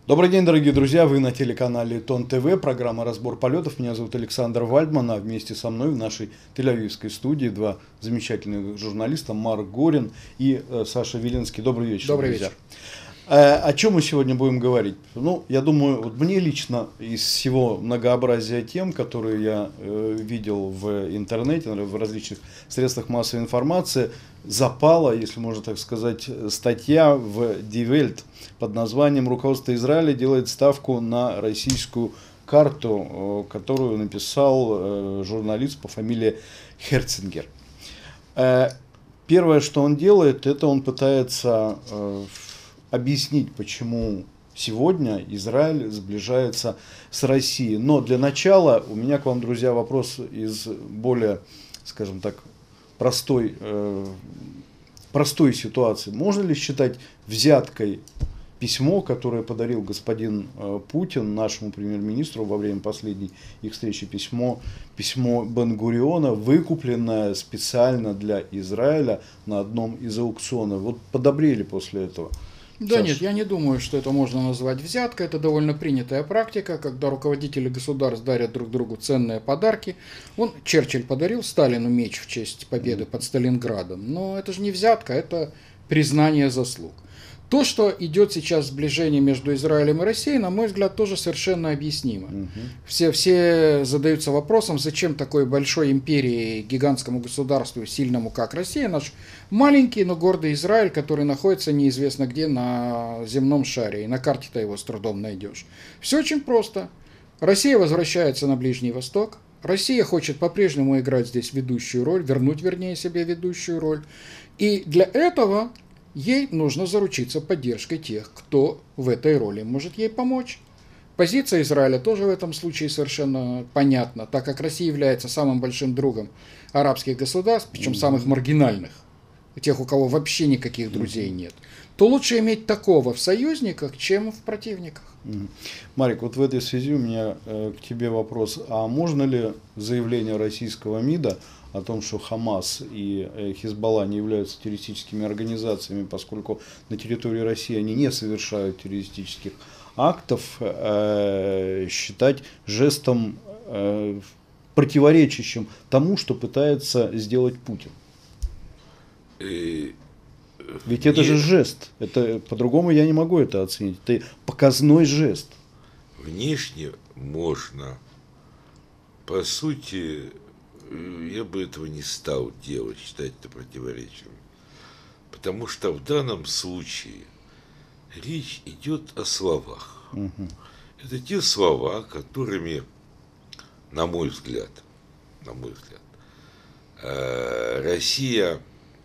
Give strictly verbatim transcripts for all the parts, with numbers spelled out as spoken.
Добрый день, дорогие друзья! Вы на телеканале Тон ТВ, программа «Разбор полетов». Меня зовут Александр Вальдман, а вместе со мной в нашей тель-авивской студии два замечательных журналиста, Марк Горин и э, Саша Виленский. Добрый вечер, Добрый друзья. вечер. Э, о чем мы сегодня будем говорить? Ну, я думаю, вот мне лично из всего многообразия тем, которые я э, видел в интернете, в различных средствах массовой информации, запала, если можно так сказать, статья в Die Welt под названием «Руководство Израиля делает ставку на российскую карту», которую написал журналист по фамилии Херцингер. Первое, что он делает, это он пытается объяснить, почему сегодня Израиль сближается с Россией. Но для начала у меня к вам, друзья, вопрос из более, скажем так, простой, э, простой ситуации. Можно ли считать взяткой письмо, которое подарил господин э, Путин нашему премьер-министру во время последней их встречи, письмо, письмо Бен-Гуриона, выкупленное специально для Израиля на одном из аукционов? Вот подобрели после этого. Да Саш. Нет, я не думаю, что это можно назвать взяткой. Это довольно принятая практика, когда руководители государств дарят друг другу ценные подарки. Он, Черчилль подарил Сталину меч в честь победы под Сталинградом. Но это же не взятка, это признание заслуг. То, что идет сейчас сближение между Израилем и Россией, на мой взгляд, тоже совершенно объяснимо. Угу. Все, все задаются вопросом, зачем такой большой империи, гигантскому государству, сильному как Россия, наш маленький, но гордый Израиль, который находится неизвестно где на земном шаре, и на карте-то его с трудом найдешь. Все очень просто. Россия возвращается на Ближний Восток. Россия хочет по-прежнему играть здесь ведущую роль, вернуть, вернее, себе ведущую роль. И для этого ей нужно заручиться поддержкой тех, кто в этой роли может ей помочь. Позиция Израиля тоже в этом случае совершенно понятна, так как Россия является самым большим другом арабских государств, причем mm-hmm. самых маргинальных, тех, у кого вообще никаких друзей mm-hmm. нет, то лучше иметь такого в союзниках, чем в противниках. Mm-hmm. Марик, вот в этой связи у меня э, к тебе вопрос. А можно ли заявление российского МИДа о том, что Хамас и Хизбалла не являются террористическими организациями, поскольку на территории России они не совершают террористических актов, э, считать жестом, э, противоречащим тому, что пытается сделать Путин? И... Ведь это Нет. же жест. Это, по-другому я не могу это оценить. Это показной жест. Внешне можно. По сути, я бы этого не стал делать, считать это противоречием. Потому что в данном случае речь идет о словах. Угу. Это те слова, которыми, на мой взгляд, на мой взгляд, Россия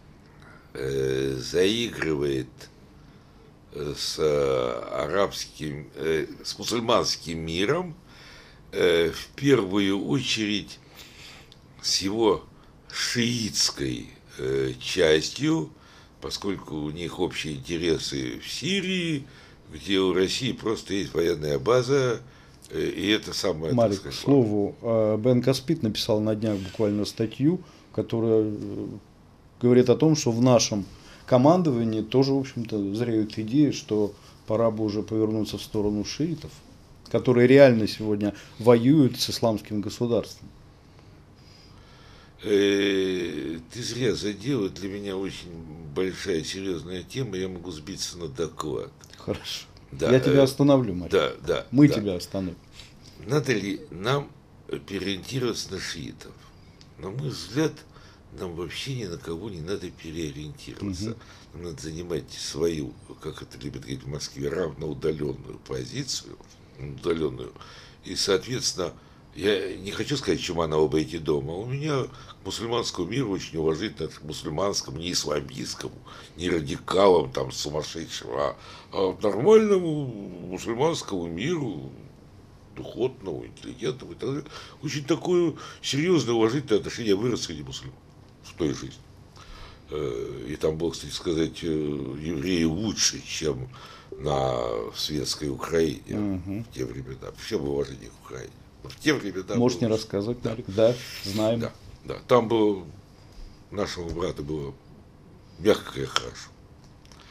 заигрывает с арабским, с мусульманским миром, в первую очередь с его шиитской э, частью, поскольку у них общие интересы в Сирии, где у России просто есть военная база, э, и это самое... Марик, к слову, Бен Каспит написал на днях буквально статью, которая говорит о том, что в нашем командовании тоже, в общем-то, зреют идеи, что пора бы уже повернуться в сторону шиитов, которые реально сегодня воюют с исламским государством. Ты зря задел, для меня очень большая серьезная тема, я могу сбиться на доклад. Хорошо. Да, я тебя остановлю, Марик. Да, да. Мы да. тебя остановим. Надо ли нам переориентироваться на шиитов? На мой взгляд, нам вообще ни на кого не надо переориентироваться. Угу. Нам надо занимать свою, как это любят говорить в Москве, равноудаленную позицию, удаленную, и, соответственно, я не хочу сказать, чума на оба эти дома. У меня к мусульманскому миру очень уважительно, к мусульманскому, не исламистскому, не радикалам там сумасшедшим, а, а к нормальному мусульманскому миру, духотному, интеллигентному и так далее. Очень такое серьезное уважительное отношение. Я вырос среди мусульман в той жизни. И там был, кстати сказать, евреи лучше, чем на светской Украине угу. в те времена. Всем уважение к Украине. В те времена Можешь было... не рассказывать, да. да, знаем. Да, да. Там было, нашему брату было, мягко говоря, хорошо.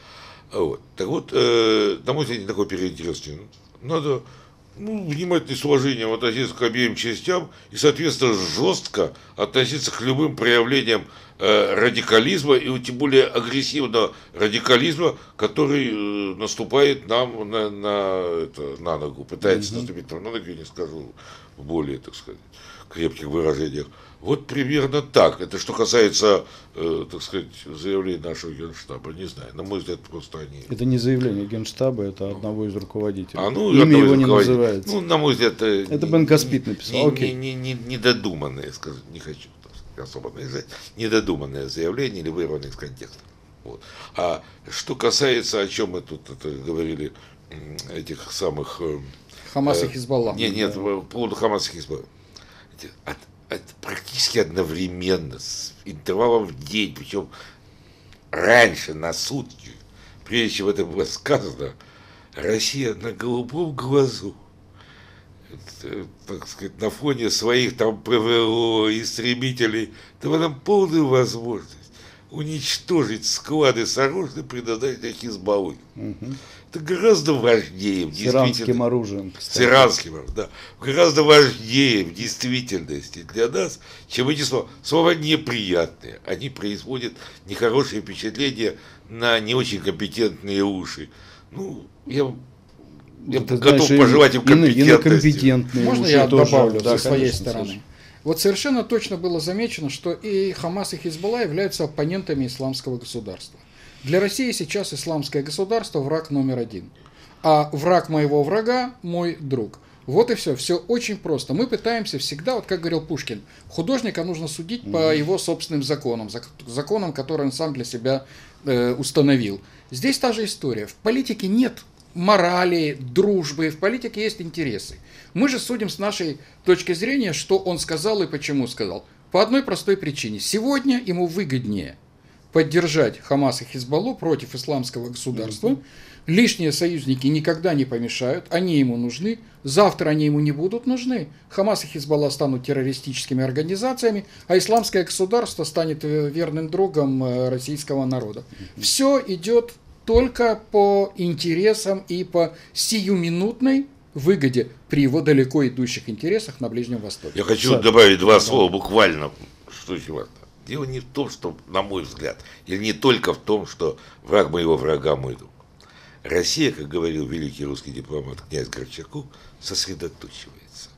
Вот. Так вот, э, на мой взгляд, такой переинтерес не надо. Ну, внимательно и с уважением относиться к обеим частям и, соответственно, жестко относиться к любым проявлениям э, радикализма и тем более агрессивного радикализма, который э, наступает нам на, на, это, на ногу, пытается mm-hmm. наступить нам на ногу, я не скажу в более, так сказать, крепких выражениях. Вот примерно так. Это что касается, э, так сказать, заявлений нашего Генштаба. Не знаю, на мой взгляд, просто они... Это не заявление Генштаба, это одного из руководителей. А, ну, имя его не называется. Ну, на мой взгляд... Это Бен Каспит написал. Не, не, не, не, недодуманное, скажем, не хочу особо наезжать, недодуманное заявление или вырванное из контекста. Вот. А что касается, о чем мы тут это, говорили, этих самых... Хамас и Хизбалла. Нет, нет, да. По поводу Хамаса и Хизбалла. От, от, практически одновременно, с интервалом в день, причем раньше, на сутки, прежде чем это было сказано, Россия на голубом глазу, так сказать, на фоне своих там ПВО, истребителей, дала нам полную возможность уничтожить склады с оружием, предотдать Хизбаллы. Угу. Это гораздо важнее. С иранским оружием. С иранским оружием, да. Гораздо важнее в действительности для нас, чем эти слова. Слова неприятные. Они производят нехорошее впечатление на не очень компетентные уши. Ну, я... Я Ты готов знаешь, пожелать им компетентности. Можно я тоже, добавлю да, со своей конечно, стороны? Слушай. Вот совершенно точно было замечено, что и Хамас, и Хизбалла являются оппонентами исламского государства. Для России сейчас исламское государство враг номер один. А враг моего врага – мой друг. Вот и все. Все очень просто. Мы пытаемся всегда, вот как говорил Пушкин, художника нужно судить mm-hmm. по его собственным законам, законам, которые он сам для себя э, установил. Здесь та же история. В политике нет морали, дружбы, в политике есть интересы. Мы же судим с нашей точки зрения, что он сказал и почему сказал. По одной простой причине. Сегодня ему выгоднее поддержать Хамас и Хизбаллу против исламского государства. Mm-hmm. Лишние союзники никогда не помешают, они ему нужны. Завтра они ему не будут нужны. Хамас и Хизбалла станут террористическими организациями, а исламское государство станет верным другом российского народа. Mm-hmm. Все идет только по интересам и по сиюминутной выгоде при его далеко идущих интересах на Ближнем Востоке. Я хочу Сад. добавить два да. слова буквально, что очень важно. Дело не в том, что, на мой взгляд, или не только в том, что враг моего врага мой друг. Россия, как говорил великий русский дипломат князь Горчаков, сосредоточивается.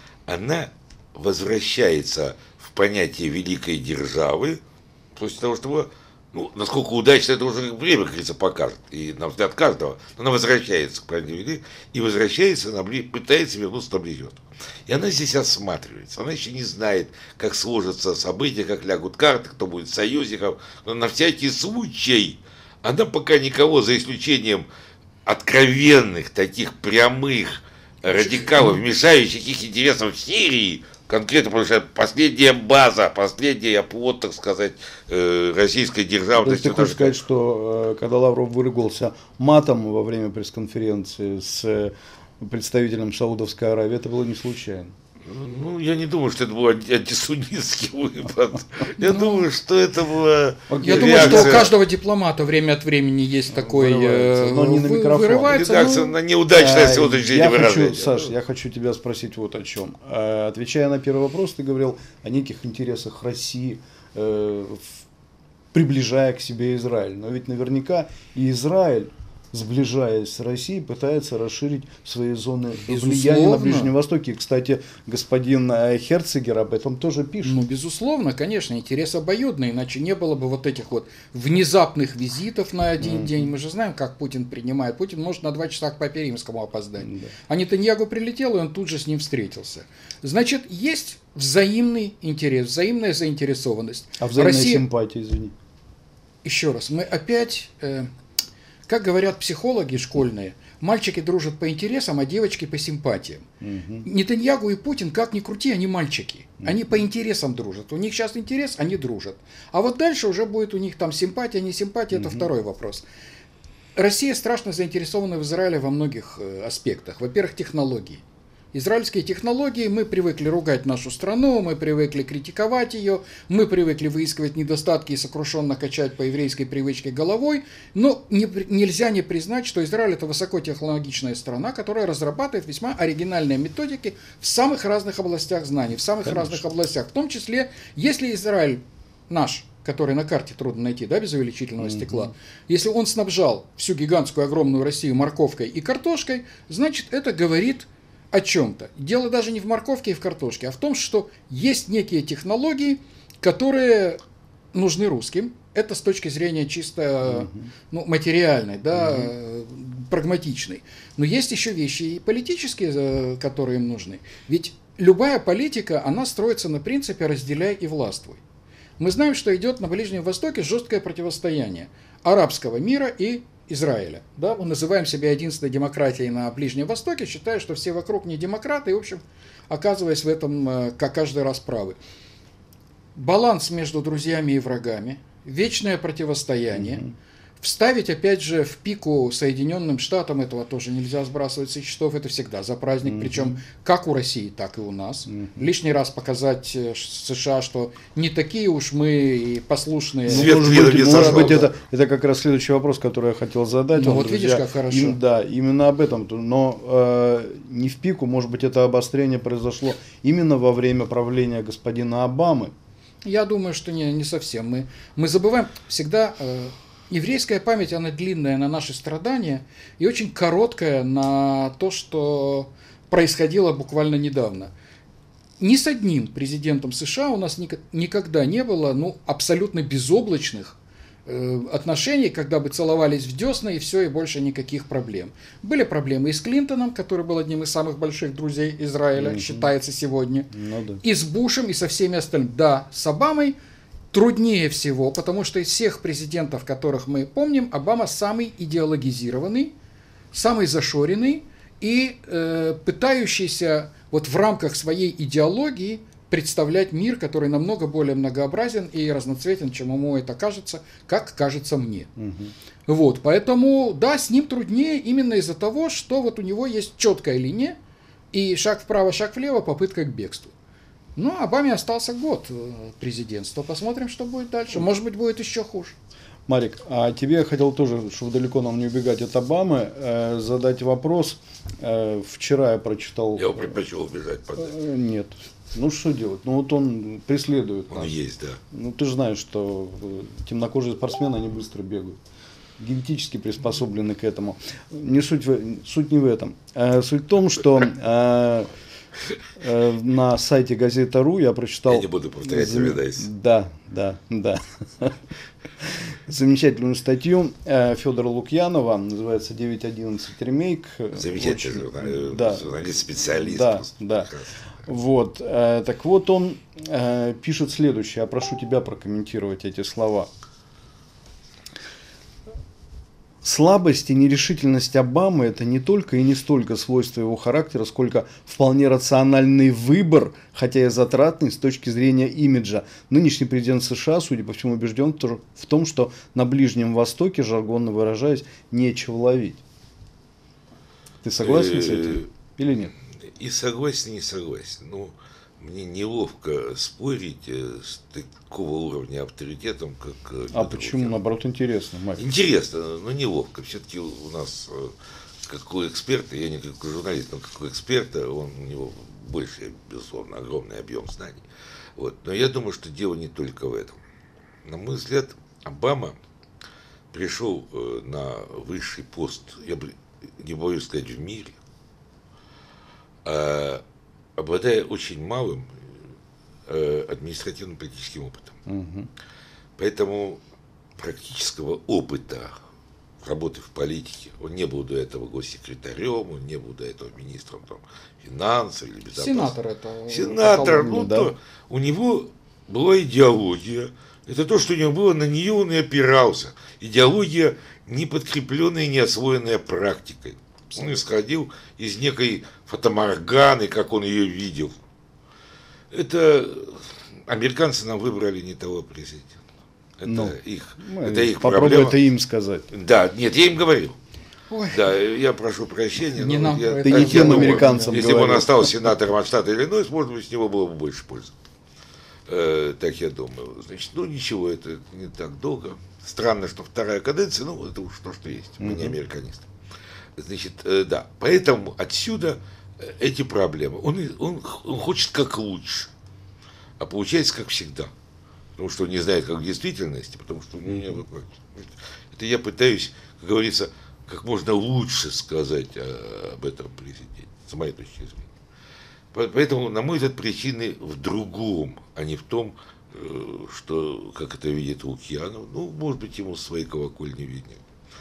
Она возвращается в понятие великой державы, после того, что ну, насколько удачно это уже время, как говорится, покажет. И на взгляд каждого. Но она возвращается к правде и возвращается, она пытается вернуться на Ближний Восток. И она здесь осматривается. Она еще не знает, как сложатся события, как лягут карты, кто будет союзником. Но на всякий случай она пока никого, за исключением откровенных, таких прямых радикалов, мешающих их интересам в Сирии, конкретно, потому что последняя база, последний оплот, так сказать, российской державности. То есть ты хочешь сказать, что когда Лавров выругался матом во время пресс-конференции с представителем Саудовской Аравии, это было не случайно? Ну, я не думаю, что это был антисуннитский выпад. Я думаю, что это было Я думаю, что у каждого дипломата время от времени есть такой... Но не на микрофон. Реакция на неудачное сегодняшнее выражение. Саш, я хочу тебя спросить вот о чем. Отвечая на первый вопрос, ты говорил о неких интересах России, приближая к себе Израиль. Но ведь наверняка и Израиль, сближаясь с Россией, пытается расширить свои зоны безусловно. влияния на Ближнем Востоке. И, кстати, господин Херцегер об этом тоже пишет. Ну, безусловно, конечно, интерес обоюдный, иначе не было бы вот этих вот внезапных визитов на один mm-hmm. день. Мы же знаем, как Путин принимает. Путин может на два часа к Папе Римскому опоздать. Mm-hmm. А Нетаньяху прилетел, и он тут же с ним встретился. Значит, есть взаимный интерес, взаимная заинтересованность. А взаимная Россия... симпатия, извини. Еще раз, мы опять... Э... Как говорят психологи школьные, мальчики дружат по интересам, а девочки по симпатиям. Угу. Нетаньяху и Путин, как ни крути, они мальчики. Угу. Они по интересам дружат. У них сейчас интерес, они дружат. А вот дальше уже будет у них там симпатия, не симпатия, угу. это второй вопрос. Россия страшно заинтересована в Израиле во многих аспектах. Во-первых, технологии. израильские технологии, мы привыкли ругать нашу страну, мы привыкли критиковать ее, мы привыкли выискивать недостатки и сокрушенно качать по еврейской привычке головой, но не, нельзя не признать, что Израиль – это высокотехнологичная страна, которая разрабатывает весьма оригинальные методики в самых разных областях знаний, в самых Конечно. разных областях, в том числе, если Израиль наш, который на карте трудно найти, да, без увеличительного mm-hmm. стекла, если он снабжал всю гигантскую огромную Россию морковкой и картошкой, значит, это говорит о чем-то. Дело даже не в морковке и в картошке, а в том, что есть некие технологии, которые нужны русским. Это с точки зрения чисто mm-hmm. ну, материальной, да, mm-hmm. прагматичной. Но есть еще вещи и политические, которые им нужны. Ведь любая политика, она строится на принципе «разделяй и властвуй». Мы знаем, что идет на Ближнем Востоке жесткое противостояние арабского мира и Израиля. Да? Мы называем себя единственной демократией на Ближнем Востоке, считая, что все вокруг не демократы, и, в общем, оказываясь в этом, как каждый раз, правы. Баланс между друзьями и врагами, вечное противостояние. Mm-hmm. Вставить, опять же, в пику Соединенным Штатам, этого тоже нельзя сбрасывать со счетов, это всегда за праздник, mm-hmm. причем как у России, так и у нас. Mm-hmm. Лишний раз показать США, что не такие уж мы послушные. Ну, может быть, может быть это, это как раз следующий вопрос, который я хотел задать. Ну вам, вот друзья. Видишь, как хорошо. Им, да, именно об этом. Но э, не в пику, может быть, это обострение произошло именно во время правления господина Обамы. Я думаю, что не, не совсем. Мы, мы забываем всегда... Э, Еврейская память, она длинная на наши страдания и очень короткая на то, что происходило буквально недавно. Ни с одним президентом США у нас никогда не было ну, абсолютно безоблачных э, отношений, когда бы целовались в десна и все, и больше никаких проблем. Были проблемы и с Клинтоном, который был одним из самых больших друзей Израиля, mm-hmm. считается сегодня, ну, да. и с Бушем, и со всеми остальными. Да, с Обамой труднее всего, потому что из всех президентов, которых мы помним, Обама самый идеологизированный, самый зашоренный и э, пытающийся вот в рамках своей идеологии представлять мир, который намного более многообразен и разноцветен, чем ему это кажется, как кажется мне. Угу. Вот, поэтому, да, с ним труднее именно из-за того, что вот у него есть четкая линия, и шаг вправо, шаг влево, попытка к бегству. Ну, Обаме остался год президентства. Посмотрим, что будет дальше. Может быть, будет еще хуже. Марик, а тебе я хотел тоже, чтобы далеко нам не убегать от Обамы, э, задать вопрос. Э, вчера я прочитал... Я предпочел убежать подальше. Э, нет. Ну, что делать? Ну, вот он преследует нас. Он есть, да. Ну, ты же знаешь, что темнокожие спортсмены, они быстро бегают. Генетически приспособлены к этому. Не суть, в, суть не в этом. Э, суть в том, что... Э, на сайте газета.ру я прочитал... Я не буду повторять себя, да, да, да. Замечательную статью Федора Лукьянова, называется девять одиннадцать ремейк. Замечательный журналист, да, специалист. Да, да. Вот, так вот он пишет следующее, я прошу тебя прокомментировать эти слова. Слабость и нерешительность Обамы – это не только и не столько свойство его характера, сколько вполне рациональный выбор, хотя и затратный с точки зрения имиджа. Нынешний президент США, судя по всему, убежден в том, что на Ближнем Востоке, жаргонно выражаясь, нечего ловить. Ты согласен с этим или нет? И согласен, и не согласен. Ну, мне неловко спорить с такого уровня авторитетом, как... А почему? Лукьянов. Наоборот, интересно, Марик. Интересно, но неловко. Все-таки у нас, как у эксперта, я не как журналист, но как у эксперта, он, у него больше, безусловно, огромный объем знаний. Вот. Но я думаю, что дело не только в этом. На мой взгляд, Обама пришел на высший пост, я не боюсь сказать, в мире, обладая очень малым э, административно-политическим опытом. Угу. Поэтому практического опыта работы в политике, он не был до этого госсекретарем, он не был до этого министром там, финансов или безопасности. Сенатор это. Сенатор, ну да. То, у него была идеология, это то, что у него было, на нее он и опирался. Идеология, не подкрепленная, не освоенная практикой. Он исходил из некой фатаморганы, как он ее видел. Это американцы нам выбрали не того президента. Это ну, их, мы это их попробуй проблема. Это им сказать. Да, нет, я им говорил. Ой. Да, я прошу прощения. Не но нам я, про Ты это не я тем думаю, американцам если бы он говорил. остался сенатором от штата Иллинойс, может быть, с него было бы больше пользы. Э, так я думаю. Значит, ну ничего, это не так долго. Странно, что вторая каденция, ну это уж то, что есть. Мы не американисты. Значит, э, да. Поэтому отсюда эти проблемы. Он, он, он хочет как лучше, а получается как всегда. Потому что он не знает, как в действительности, потому что ну, не, это я пытаюсь, как говорится, как можно лучше сказать о, об этом президенте, с моей точки зрения. Поэтому, на мой взгляд, причины в другом, а не в том, что, как это видит Лукьянов. Ну, может быть, ему свои колокольни виднее.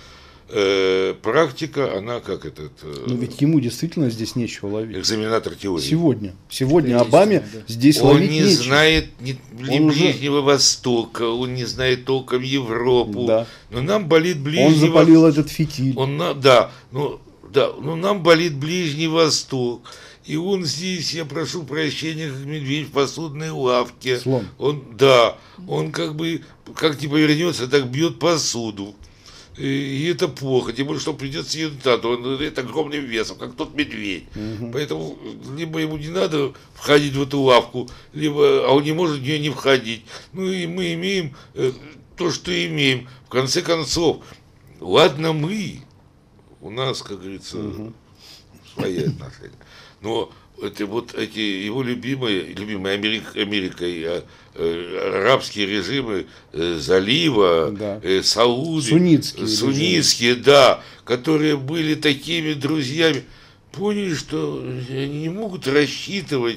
Э, практика, она как этот... Э, Но ведь ему действительно здесь нечего ловить. Экзаменатор теории. Сегодня. Сегодня Это Обаме истина, да. здесь Он ловить не нечего. знает ни, ни Он уже- Ближнего Востока, он не знает толком Европу. Да. Но нам болит Ближний Он запалил Восток. этот фитиль. Он, на- да, ну, да, но нам болит Ближний Восток. И он здесь, я прошу прощения, как медведь в посудной лавке. Слон. Он, да, он как бы, как не повернется, так бьет посуду. И, и это плохо, тем более, что придется съедать, а то он это огромным весом, как тот медведь. Мгм. Поэтому либо ему не надо входить в эту лавку, либо, а он не может в нее не входить. Ну и мы имеем э, то, что имеем. В конце концов, ладно мы, у нас, как говорится, Мгм. свои отношения. Но это вот эти его любимые, любимые Америк, Америкой э, э, арабские режимы э, залива, Да. э, Сауды, Суннитские суннитские, да, которые были такими друзьями, поняли, что они не могут рассчитывать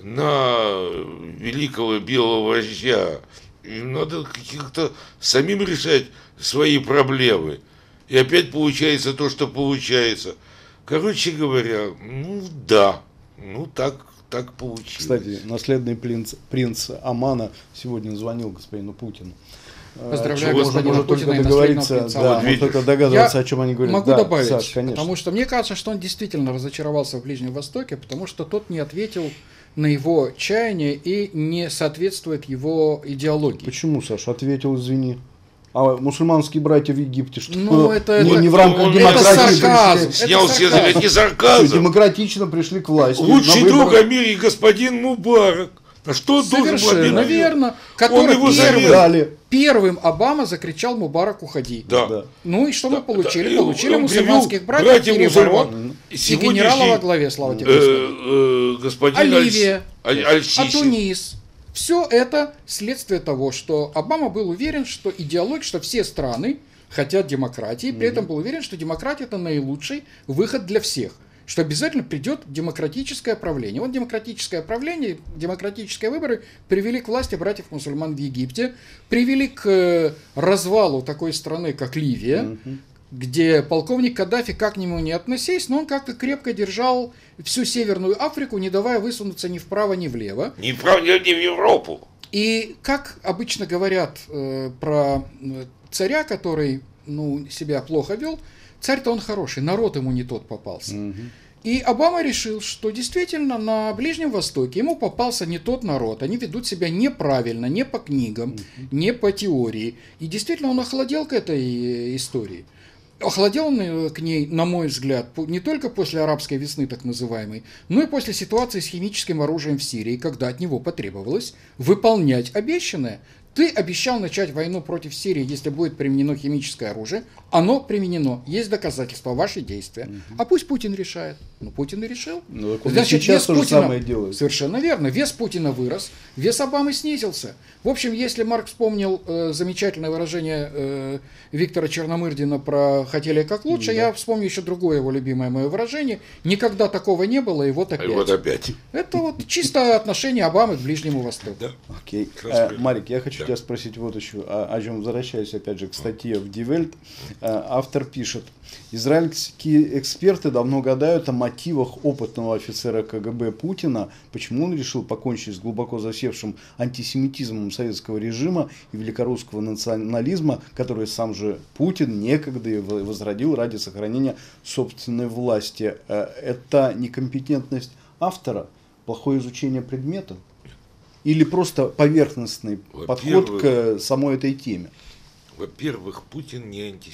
на великого белого вождя. Им надо как-то самим решать свои проблемы. И опять получается то, что получается. Короче говоря, ну да, ну так, так получилось. Кстати, наследный принц, принц Омана сегодня звонил господину Путину. Поздравляю Чего Можно, господина можно только Путина и договориться, наследного принца да, Омана. можно Видишь. только догадываться, Я о чем они говорят. Могу Да, добавить, Саш, конечно. потому что мне кажется, что он действительно разочаровался в Ближнем Востоке, потому что тот не ответил на его чаяние и не соответствует его идеологии. Почему, Саша? Ответил, извини. А мусульманские братья в Египте, что Ну, это- не, это- не в рамках Он- демократии это сарказм. пришли, Снял Это все сарказм. это не что, сарказм. демократично пришли к власти. Лучший на друг выборах Америки господин Мубарак. На что он должен был Совершенно объявить? верно. Он Который его первым, завел. дали. первым Обама закричал «Мубарак, уходи». Да. Да. Ну и что мы Да, получили? да. И Получили он мусульманских привел братьев, братьев переворот мусульман. И и сегодняшний, генерала во главе, слава тебе, э, Господи. э, господин А Аль- Ливия? Аль- А Аль-Сиси. Тунис. Все это следствие того, что Обама был уверен, что идеология, что все страны хотят демократии, при этом был уверен, что демократия это наилучший выход для всех, что обязательно придет демократическое правление. Вот демократическое правление, демократические выборы привели к власти братьев-мусульман в Египте, привели к э, развалу такой страны, как Ливия, где полковник Каддафи, как к нему не относись, но он как-то крепко держал всю Северную Африку, не давая высунуться ни вправо, ни влево. Не в, прав- не в Европу. И как обычно говорят э, про э, царя, который ну, себя плохо вел, царь-то он хороший, народ ему не тот попался. Мгм. И Обама решил, что действительно на Ближнем Востоке ему попался не тот народ, они ведут себя неправильно, не по книгам, не по теории. И действительно он охладел к этой э, истории. Охладел он э, к ней, на мой взгляд, по- не только после арабской весны, так называемой, но и после ситуации с химическим оружием в Сирии, когда от него потребовалось выполнять обещанное. Ты обещал начать войну против Сирии, если будет применено химическое оружие. Оно применено. Есть доказательства, ваши действия. А пусть Путин решает. Ну, Путин и решил. Ну, так он и Значит, сейчас вес то же Путина- самое делает. Совершенно верно. Вес Путина вырос, вес Обамы снизился. В общем, если Марк вспомнил э, замечательное выражение э, Виктора Черномырдина про «хотели как лучше», я вспомню еще другое его любимое мое выражение. Никогда такого не было, и вот И опять. вот опять. Это вот чисто отношение Обамы к Ближнему Востоку. Да. Окей. Хорошо. Э, Марик, я хочу Да. тебя спросить вот еще, о, о чем возвращаюсь опять же к статье в Die Welt. Э, Автор пишет: израильские эксперты давно гадают о мотивах опытного офицера КГБ Путина, почему он решил покончить с глубоко засевшим антисемитизмом советского режима и великорусского национализма, который сам же Путин некогда и возродил ради сохранения собственной власти. Э, Это некомпетентность автора, плохое изучение предмета? Или просто поверхностный подход Во-первых- к самой этой теме? Во-первых, Путин не антисемит.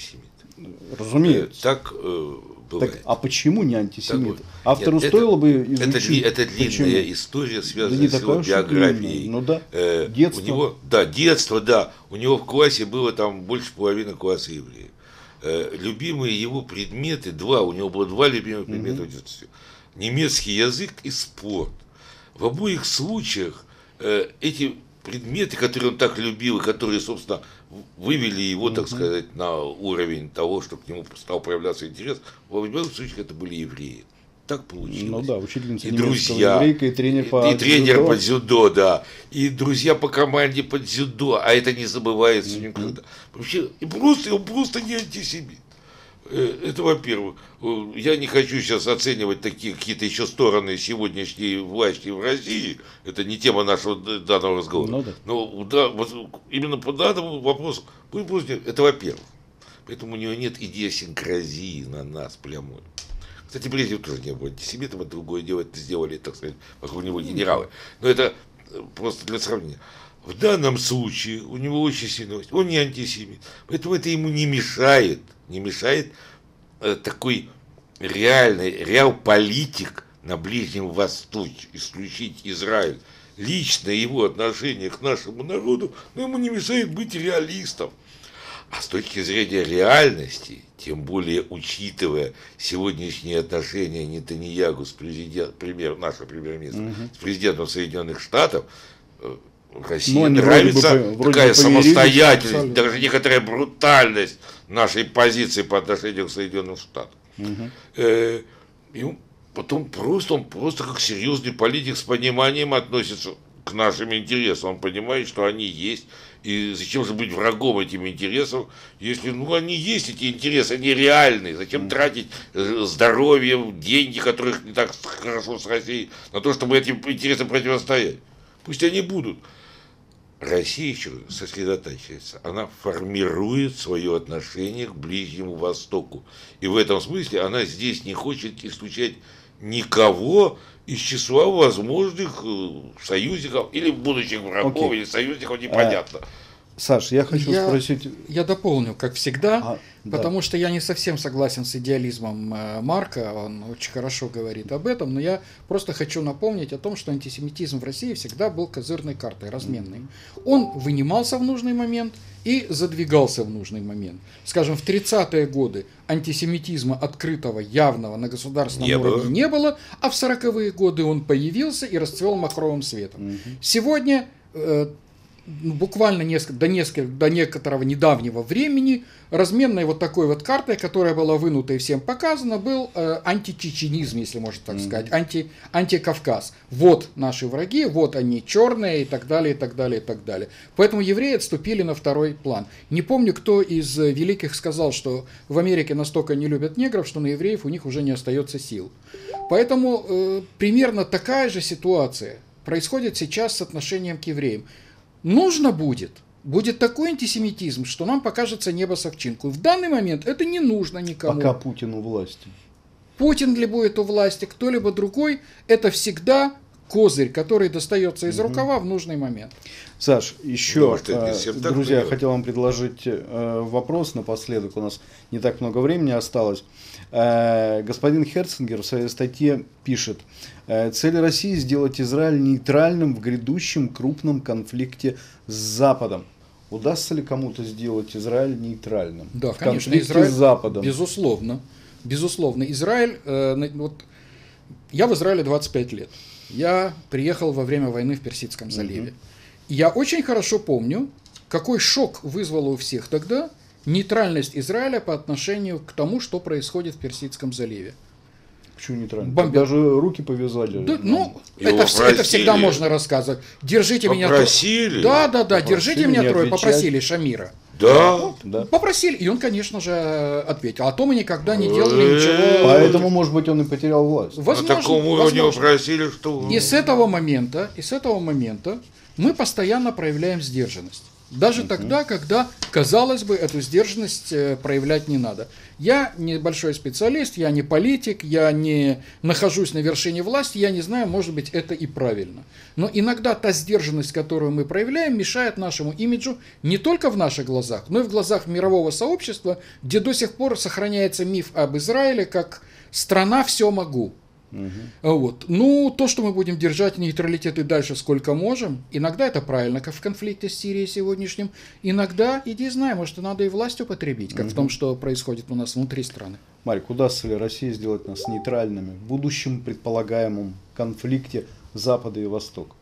Разумеется. Так э, бывает. Так, а почему не антисемит? Так, Автору нет, стоило это, бы изучить. Это, это длинная почему? история, Да связанная не с его такая уж и биографией. длинная. Ну да. Э, Детство. У него, да, детство, да. У него в классе было там больше половины класса евреев. Э, любимые его предметы, два, у него было два любимых предмета в детстве. Немецкий язык и спорт. В обоих случаях э, эти предметы, которые он так любил, и которые, собственно, вывели его, так сказать, на уровень того, что к нему стал проявляться интерес, в обоих случаях это были евреи. Так получилось. Ну да, учительница и немецкого друзья, еврейка, и тренер по и, и тренер дзюдо. по дзюдо, да, и друзья по команде по дзюдо, а это не забывается mm-hmm. никогда. Вообще, и просто, он просто не антисемит. Это во-первых. Я не хочу сейчас оценивать такие какие-то еще стороны сегодняшней власти в России. Это не тема нашего данного разговора. Ну, да. Но да, вот, именно по данному вопросу, это во-первых. Поэтому у него нет идиосинкразии на нас прямой. Кстати, Брежнев тоже не был антисемитом, это другое дело, это сделали, так сказать, вокруг него генералы. Но это просто для сравнения. В данном случае у него очень сильный, он не антисемит, поэтому это ему не мешает, не мешает э, такой реальный, реал-политик на Ближнем Востоке, исключить Израиль. Личное его отношение к нашему народу, но ему не мешает быть реалистом. А с точки зрения реальности, тем более учитывая сегодняшние отношения Нетаньяху с президентом, премьер, нашего премьер-министра, угу. с президентом Соединенных Штатов, России ну, нравится бы, такая самостоятельность, даже некоторая брутальность нашей позиции по отношению к Соединенным Штатам. Угу. Э, и потом просто он просто как серьезный политик с пониманием относится к нашим интересам. Он понимает, что они есть. И зачем же быть врагом этим интересам, если ну, они есть, эти интересы, они реальные. Зачем тратить здоровье, деньги, которых не так хорошо с Россией, на то, чтобы этим интересам противостоять? Пусть они будут. Россия еще сосредотачивается, она формирует свое отношение к Ближнему Востоку. И в этом смысле она здесь не хочет исключать никого из числа возможных союзников или будущих врагов, okay. или союзников, непонятно. А, Саш, я хочу я, спросить... Я дополню, как всегда, а, потому да. что я не совсем согласен с идеализмом Марка, он очень хорошо говорит об этом, но я просто хочу напомнить о том, что антисемитизм в России всегда был козырной картой, разменной. Он вынимался в нужный момент и задвигался в нужный момент. Скажем, в тридцатые годы антисемитизма открытого, явного на государственном не уровне было. не было, а в сороковые годы он появился и расцвел махровым светом. Угу. Сегодня... Э, буквально несколько, до, несколько, до некоторого недавнего времени разменной вот такой вот картой, которая была вынута и всем показана, был э, античеченизм, если можно так mm-hmm. сказать, анти, антикавказ. Вот наши враги, вот они черные и так далее, и так далее, и так далее. Поэтому евреи отступили на второй план. Не помню, кто из великих сказал, что в Америке настолько не любят негров, что на евреев у них уже не остается сил. Поэтому э, примерно такая же ситуация происходит сейчас с отношением к евреям. Нужно будет, будет такой антисемитизм, что нам покажется небо с овчинку. В данный момент это не нужно никому. Пока Путин у власти. Путин ли будет у власти, кто-либо другой, это всегда козырь, который достается из угу. рукава в нужный момент. Саш, еще, ну, э, друзья, я хотел вам предложить э, вопрос напоследок, у нас не так много времени осталось. Э, господин Херценгер в своей статье пишет: цель России сделать Израиль нейтральным в грядущем крупном конфликте с Западом. Удастся ли кому-то сделать Израиль нейтральным? Да, в конечно, конфликте Израиль, с Западом? Безусловно. Безусловно. Израиль, э, вот, я в Израиле двадцать пять лет. Я приехал во время войны в Персидском заливе. Угу. Я очень хорошо помню, какой шок вызвало у всех тогда нейтральность Израиля по отношению к тому, что происходит в Персидском заливе. Почему нейтрально? Бомби... Даже руки повязали. Да, ну, это, это всегда можно рассказывать. Держите попросили. меня... Да, да, да, попросили держите меня трое. Попросили Шамира. Да. Вот, да. Попросили, и он, конечно же, ответил. А то мы никогда не делали ничего. Поэтому, может быть, он и потерял власть. Возможно, на таком уровне попросили, что... И с этого момента, и с этого момента мы постоянно проявляем сдержанность. Даже Uh-huh. тогда, когда, казалось бы, эту сдержанность э, проявлять не надо. Я небольшой специалист, я не политик, я не нахожусь на вершине власти, я не знаю, может быть, это и правильно. Но иногда та сдержанность, которую мы проявляем, мешает нашему имиджу не только в наших глазах, но и в глазах мирового сообщества, где до сих пор сохраняется миф об Израиле как «страна все могу». Угу. Вот. Ну, то, что мы будем держать нейтралитет и дальше сколько можем, иногда это правильно, как в конфликте с Сирией сегодняшним, иногда, иди знай, может, надо и власть употребить, как угу. в том, что происходит у нас внутри страны. Марик, удастся ли России сделать нас нейтральными в будущем предполагаемом конфликте Запада и Востока?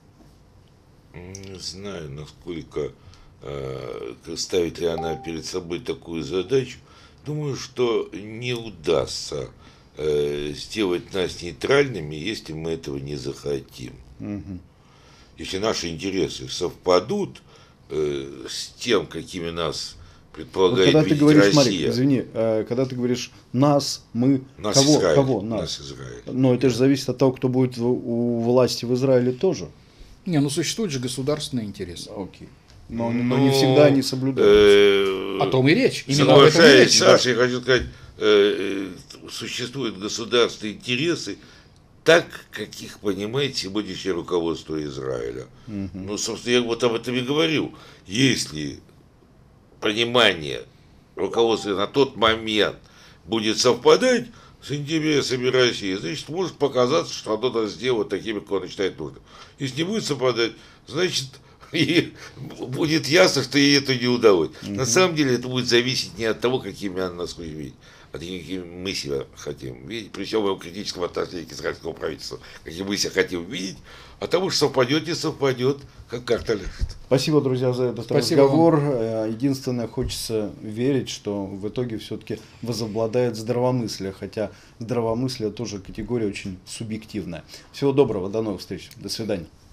Не знаю, насколько э, ставит ли она перед собой такую задачу. Думаю, что не удастся сделать нас нейтральными, если мы этого не захотим. Угу. Если наши интересы совпадут э, с тем, какими нас предполагает вот когда видеть ты говоришь, Россия. Марик, извини, э, когда ты говоришь нас, мы, нас кого? Израиль, кого? Нас. нас Израиль. Но это же зависит от того, кто будет в, у власти в Израиле тоже. Не, ну существуют же государственные интересы. Окей. Но, но, но не всегда они соблюдаются. Э, О том и речь. Именно об этом и речь. Саша, я хочу сказать, э, существуют государственные интересы, так, как их понимает сегодняшнее руководство Израиля. Угу. Ну, собственно, я вот об этом и говорю. Если понимание руководства на тот момент будет совпадать с интересами России, значит, может показаться, что оно нас сделает такими, как он считает нужным. Если не будет совпадать, значит, и будет ясно, что ей это не удалось. Угу. На самом деле это будет зависеть не от того, какими она нас хочет видеть, а какими мы себя хотим видеть, при всем моем критическом отношении к израильскому правительству, каким мы себя хотим видеть, а того, что совпадет, не совпадет, как карта лежит. Спасибо, друзья, за этот Спасибо разговор. Вам. Единственное, хочется верить, что в итоге все-таки возобладает здравомыслие, хотя здравомыслие тоже категория очень субъективная. Всего доброго, до новых встреч, до свидания.